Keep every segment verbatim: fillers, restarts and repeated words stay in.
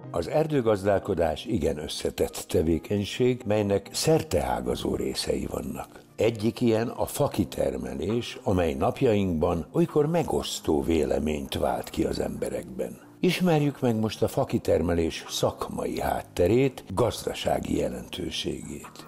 Az erdőgazdálkodás igen összetett tevékenység, melynek szerteágazó részei vannak. Egyik ilyen a fakitermelés, amely napjainkban olykor megosztó véleményt vált ki az emberekben. Ismerjük meg most a fakitermelés szakmai hátterét, gazdasági jelentőségét.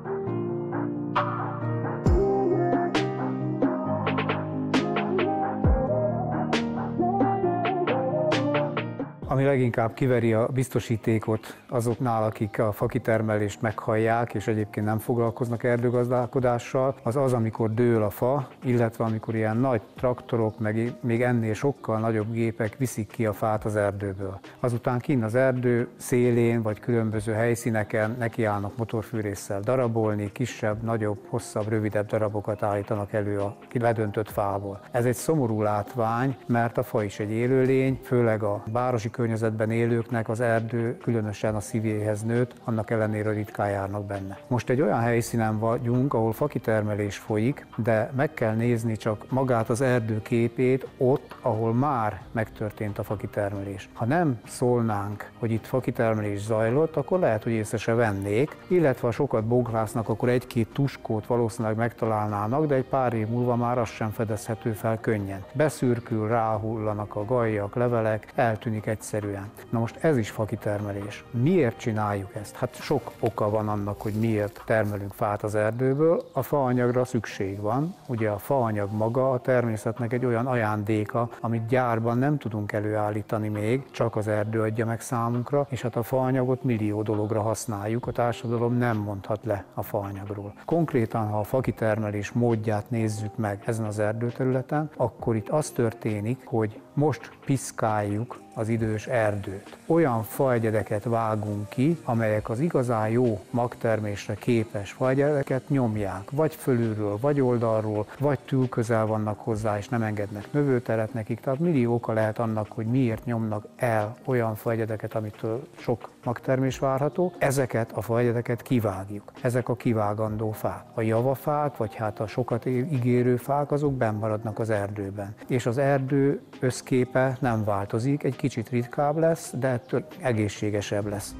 Ami leginkább kiveri a biztosítékot azoknál, akik a fakitermelést meghallják, és egyébként nem foglalkoznak erdőgazdálkodással, az az, amikor dől a fa, illetve amikor ilyen nagy traktorok, meg még ennél sokkal nagyobb gépek viszik ki a fát az erdőből. Azután kint az erdő szélén, vagy különböző helyszíneken nekiállnak motorfűrésszel darabolni, kisebb, nagyobb, hosszabb, rövidebb darabokat állítanak elő a ledöntött fából. Ez egy szomorú látvány, mert a fa is egy élőlény, főleg a városi környezetben élőknek az erdő különösen a szívéhez nőtt, annak ellenére ritkán járnak benne. Most egy olyan helyszínen vagyunk, ahol fakitermelés folyik, de meg kell nézni csak magát az erdő képét ott, ahol már megtörtént a fakitermelés. Ha nem szólnánk, hogy itt fakitermelés zajlott, akkor lehet, hogy észre se vennék, illetve ha sokat bográsznak, akkor egy-két tuskót valószínűleg megtalálnának, de egy pár év múlva már az sem fedezhető fel könnyen. Beszürkül, ráhullanak a gajjak, levelek, eltűnik egyszer. Na most ez is fakitermelés. Miért csináljuk ezt? Hát sok oka van annak, hogy miért termelünk fát az erdőből. A faanyagra szükség van. Ugye a faanyag maga a természetnek egy olyan ajándéka, amit gyárban nem tudunk előállítani még, csak az erdő adja meg számunkra, és hát a faanyagot millió dologra használjuk, a társadalom nem mondhat le a faanyagról. Konkrétan, ha a fakitermelés módját nézzük meg ezen az erdőterületen, akkor itt az történik, hogy most piszkáljuk az idős erdőt. Olyan faegyedeket vágunk ki, amelyek az igazán jó magtermésre képes faegyedeket nyomják, vagy fölülről, vagy oldalról, vagy túl közel vannak hozzá, és nem engednek növőteret nekik. Tehát millió oka lehet annak, hogy miért nyomnak el olyan faegyedeket, amitől sok magtermés várható. Ezeket a faegyedeket kivágjuk. Ezek a kivágandó fák. A javafák, vagy hát a sokat ígérő fák, azok benn maradnak az erdőben. És az erdő összképe nem változik, egy kicsit ritkább lesz, de ettől egészségesebb lesz.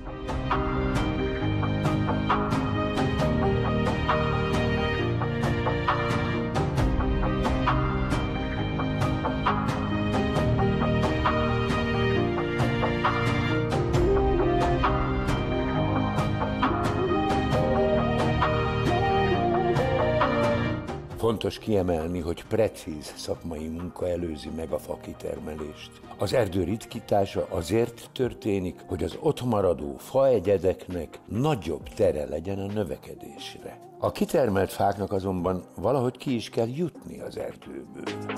Fontos kiemelni, hogy precíz szakmai munka előzi meg a fakitermelést. Az erdő ritkítása azért történik, hogy az ott maradó faegyedeknek nagyobb tere legyen a növekedésre. A kitermelt fáknak azonban valahogy ki is kell jutni az erdőből.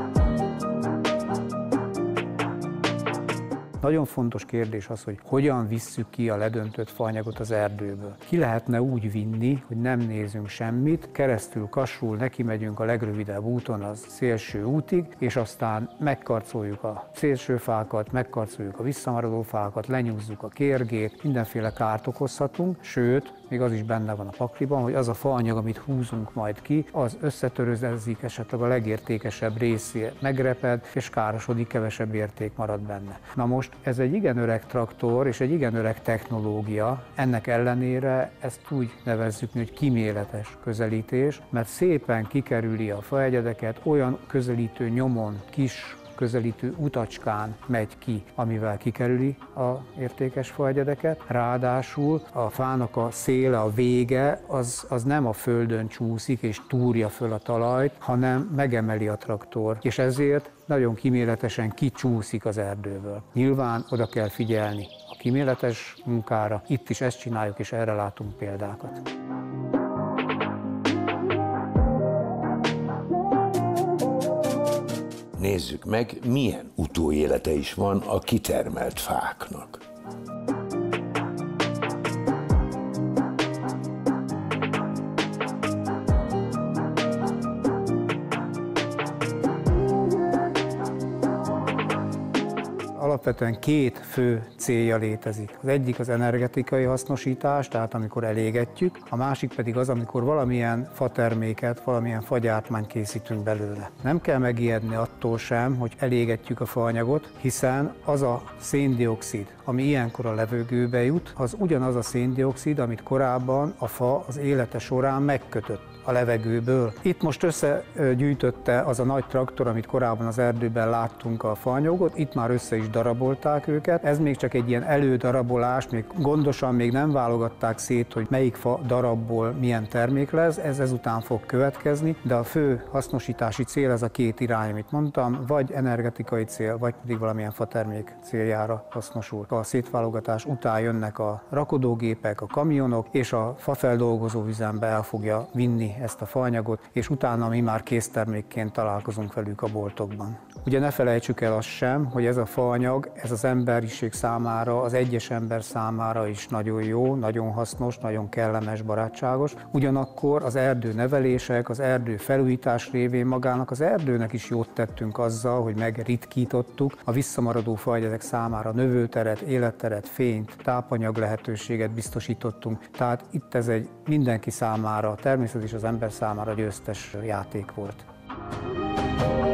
Nagyon fontos kérdés az, hogy hogyan visszük ki a ledöntött faanyagot az erdőből. Ki lehetne úgy vinni, hogy nem nézünk semmit, keresztül Kassról neki megyünk a legrövidebb úton az szélső útig, és aztán megkarcoljuk a szélső fákat, megkarcoljuk a visszamaradó fákat, lenyúzzuk a kérgét, mindenféle kárt okozhatunk, sőt, még az is benne van a pakliban, hogy az a faanyag, amit húzunk majd ki, az összetörözezik, esetleg a legértékesebb részét megreped, és károsodik, kevesebb érték marad benne. Na most ez egy igen öreg traktor, és egy igen öreg technológia, ennek ellenére ezt úgy nevezzük, hogy kíméletes közelítés, mert szépen kikerüli a faegyedeket, olyan közelítő nyomon, kis közelítő utacskán megy ki, amivel kikerüli az értékes faegyedeket. Ráadásul a fának a széle, a vége, az, az nem a földön csúszik és túrja föl a talajt, hanem megemeli a traktor, és ezért nagyon kíméletesen kicsúszik az erdőből. Nyilván oda kell figyelni a kíméletes munkára, itt is ezt csináljuk, és erre látunk példákat. Nézzük meg, milyen utóélete is van a kitermelt fáknak. alapvetően két fő célja létezik. Az egyik az energetikai hasznosítás, tehát amikor elégetjük, a másik pedig az, amikor valamilyen faterméket, valamilyen fagyártmányt készítünk belőle. Nem kell megijedni attól sem, hogy elégetjük a faanyagot, hiszen az a széndioxid, ami ilyenkor a levegőbe jut, az ugyanaz a széndioxid, amit korábban a fa az élete során megkötött a levegőből. Itt most összegyűjtötte az a nagy traktor, amit korábban az erdőben láttunk a faanyagot, itt már össze is darabolták őket. Ez még csak egy ilyen elődarabolás, még gondosan még nem válogatták szét, hogy melyik fa darabból milyen termék lesz, ez ezután fog következni, de a fő hasznosítási cél ez a két irány, amit mondtam, vagy energetikai cél, vagy pedig valamilyen fatermék céljára hasznosul. A szétválogatás után jönnek a rakodógépek, a kamionok, és a fafeldolgozó üzembe el fogja vinni ezt a faanyagot, és utána mi már késztermékként találkozunk velük a boltokban. Ugye ne felejtsük el azt sem, hogy ez a faanyag, ez az emberiség számára, az egyes ember számára is nagyon jó, nagyon hasznos, nagyon kellemes, barátságos. Ugyanakkor az erdőnevelések, az erdő felújítás révén magának az erdőnek is jót tettünk azzal, hogy megritkítottuk a visszamaradó fajegyezek számára növőteret, életteret, fényt, tápanyag lehetőséget biztosítottunk. Tehát itt ez egy mindenki számára, a természet és az ember számára győztes játék volt.